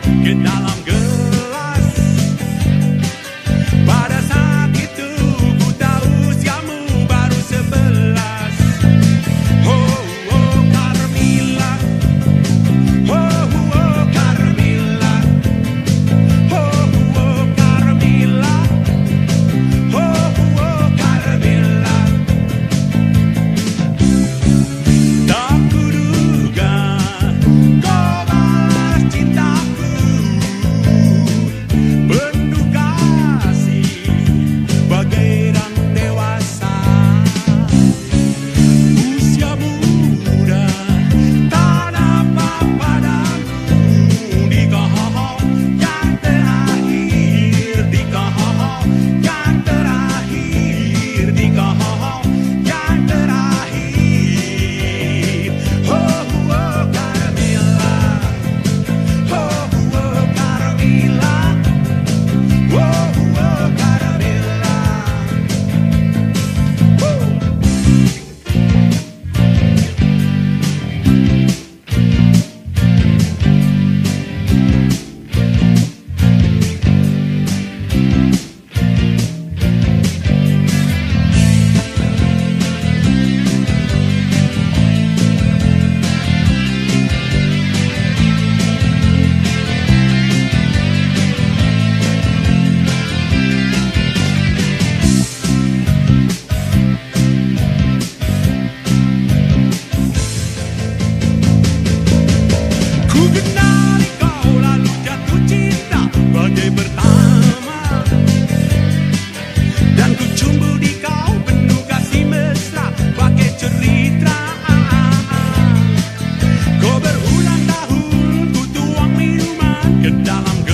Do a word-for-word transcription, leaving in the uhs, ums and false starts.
ke dalam gelas. Pada saat itu ku tahu usiamu baru sebelas. Oh, oh, Carmilla. Oh, oh, Carmilla. Oh, oh, Carmilla. Oh, oh, Carmilla. Tak kuduga kau balas cintaku, penuh kasih bagai orang dewasa. Usia muda tak dapat padaku, di kau yang terakhir, di kau yang terakhir, di kau yang terakhir. Oh, oh, Carmilla. Oh, oh, Carmilla. Oh, oh, Carmilla. Woo. Ku kenali kau lalu jatuh cinta bagai pertama, dan ku cumbu di kau penuh kasih mesra pakai cerita. Kau berulang tahun ku tuang minuman ke dalam